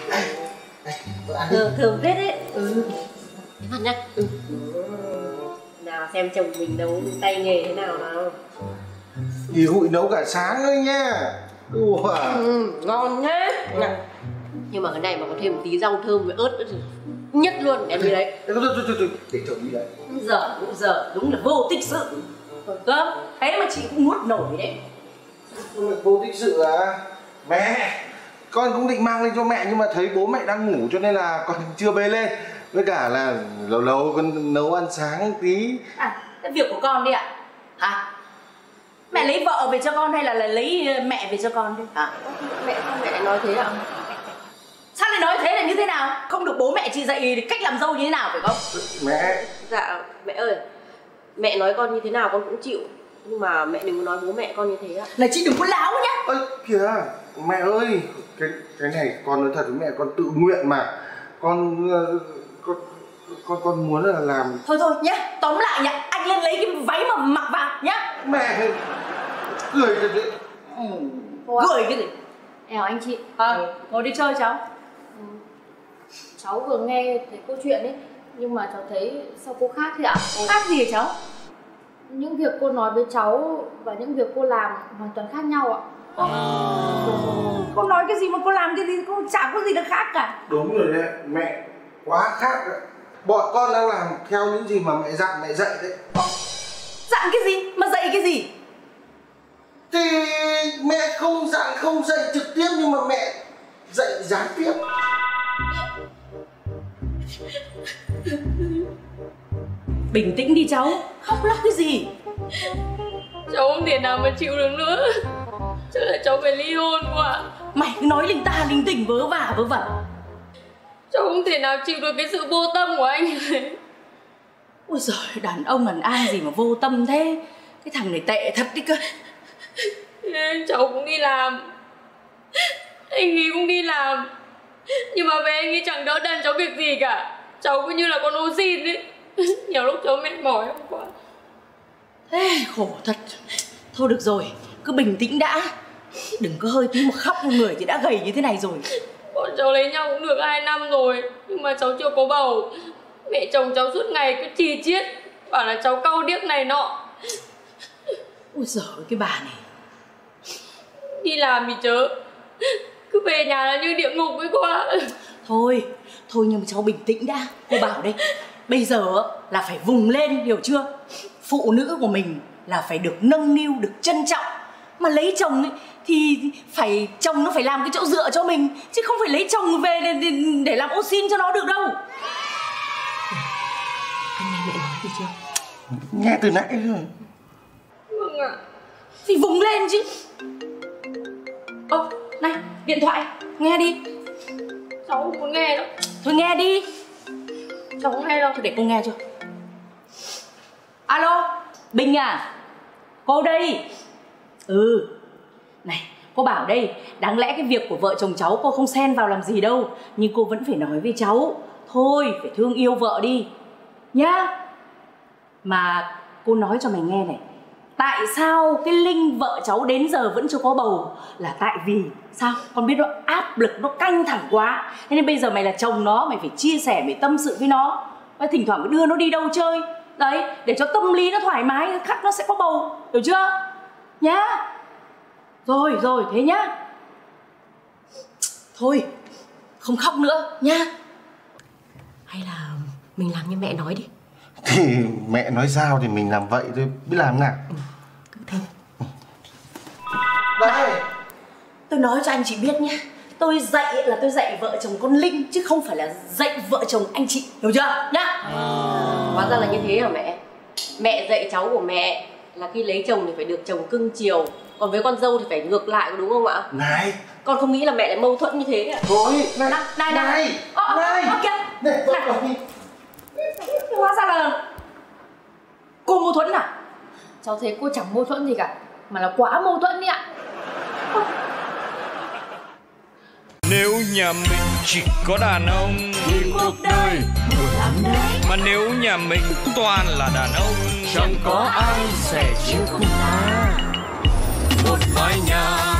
Thơm phết đấy. Thế mặt nhá. Nào xem chồng mình nấu tay nghề thế nào nào. Thì hụi nấu cả sáng thôi nha. Ngon thế. Nhưng mà cái này mà có thêm một tí rau thơm với ớt nữa thì nhất luôn. Em đi đấy. Thôi, để chồng đi đấy. Giờ đúng là vô tích sự. Gớm, thế mà chị cũng nuốt nổi đấy. Vô tích sự à? Mẹ, con cũng định mang lên cho mẹ nhưng mà thấy bố mẹ đang ngủ cho nên là con chưa bê lên. Với cả là lâu lâu con nấu ăn sáng tí. Cái việc của con đi ạ. Hả? Mẹ lấy vợ về cho con hay là lấy mẹ về cho con đi? Hả? Mẹ nói thế ạ? Sao lại nói thế là như thế nào? Không được bố mẹ chị dạy cách làm dâu như thế nào phải không? Mẹ. Dạ, mẹ ơi. Mẹ nói con như thế nào con cũng chịu. Nhưng mà mẹ đừng có nói bố mẹ con như thế ạ. Là chị đừng có láo nhá. Ơ kìa, mẹ ơi, cái này con nói thật với mẹ, con tự nguyện mà. Con muốn là làm. Thôi nhá, tóm lại nhá, anh lên lấy cái váy mà mặc vào nhá. Mẹ cười thật đấy. Cười cái gì? Chào anh chị. Ngồi đi chơi cháu. Cháu vừa nghe thấy câu chuyện ấy, nhưng mà cháu thấy sao cô khác thế ạ? Khác gì hả cháu? Những việc cô nói với cháu và những việc cô làm hoàn toàn khác nhau ạ. Cô nói cái gì mà cô làm cái gì, cô chả có gì là khác cả. Đúng rồi đấy, mẹ quá khác đấy. Bọn con đang làm theo những gì mà mẹ dặn mẹ dạy đấy. Dặn cái gì? Mà dạy cái gì? Thì mẹ không dặn, không dạy trực tiếp nhưng mà mẹ dạy gián tiếp. Bình tĩnh đi cháu, khóc lóc cái gì? Cháu không thể nào mà chịu được nữa. Chắc là cháu phải ly hôn quá. Mày cứ nói linh ta linh tinh vớ vả vớ vẩn. Cháu không thể nào chịu được cái sự vô tâm của anh ấy. Ôi giời, đàn ông đàn an gì mà vô tâm thế. Cái thằng này tệ thật đi cơ. Cháu cũng đi làm, anh ấy cũng đi làm, nhưng mà về anh ấy chẳng đỡ đần cháu việc gì cả. Cháu cứ như là con ô xin ấy. Nhiều lúc cháu mệt mỏi quá. Thế khổ thật. Thôi được rồi, cứ bình tĩnh đã. Đừng có hơi tí mà khóc, người thì đã gầy như thế này rồi. Bọn cháu lấy nhau cũng được 2 năm rồi, nhưng mà cháu chưa có bầu. Mẹ chồng cháu suốt ngày cứ chì chiết, bảo là cháu cau điếc này nọ. Ôi giời, cái bà này đi làm thì chớ, cứ về nhà là như địa ngục ấy quá. Thôi nhưng mà cháu bình tĩnh đã. Cô bảo đây, bây giờ là phải vùng lên, hiểu chưa? Phụ nữ của mình là phải được nâng niu, được trân trọng. Mà lấy chồng ấy, thì phải chồng nó phải làm cái chỗ dựa cho mình, chứ không phải lấy chồng về để làm ô xin cho nó được đâu. Anh nghe mẹ nói gì chưa? Nghe từ nãy rồi. Vâng ạ. Thì vùng lên chứ. Này, điện thoại, nghe đi. Cháu không muốn nghe đâu. Thôi nghe đi. Cháu không nghe đâu. Thôi để cô nghe cho. Alo, Bình à? Cô đây. Này, cô bảo đây, đáng lẽ cái việc của vợ chồng cháu cô không xen vào làm gì đâu, nhưng cô vẫn phải nói với cháu. Thôi, phải thương yêu vợ đi nhá. Mà cô nói cho mày nghe này, tại sao cái Linh vợ cháu đến giờ vẫn chưa có bầu là tại vì sao? Con biết nó áp lực, nó căng thẳng quá. Thế nên bây giờ mày là chồng nó, mày phải chia sẻ, mày tâm sự với nó. Và thỉnh thoảng đưa nó đi đâu chơi. Đấy, để cho tâm lý nó thoải mái, khắc nó sẽ có bầu. Hiểu chưa? Nhá. Rồi, thế nhá. Thôi, không khóc nữa nhá. Hay là mình làm như mẹ nói đi. Thì mẹ nói sao thì mình làm vậy thôi, biết làm nào. Cứ thế. Đây, tôi nói cho anh chị biết nhé, tôi dạy vợ chồng con Linh chứ không phải là dạy vợ chồng anh chị, hiểu chưa nhá. Hóa ra là như thế hả mẹ? Mẹ dạy cháu của mẹ là khi lấy chồng thì phải được chồng cưng chiều, còn với con dâu thì phải ngược lại, đúng không ạ? này, Con không nghĩ là mẹ lại mâu thuẫn như thế ạ? thôi, Này. Hóa ra là cô mâu thuẫn à? Cháu thấy cô chẳng mâu thuẫn gì cả, mà là quá mâu thuẫn đi ạ. Nếu nhà mình chỉ có đàn ông thì cuộc đời buồn lắm đấy. Mà nếu nhà mình toàn là đàn ông, chẳng có ai sẻ chia cùng ta. Một mái nhà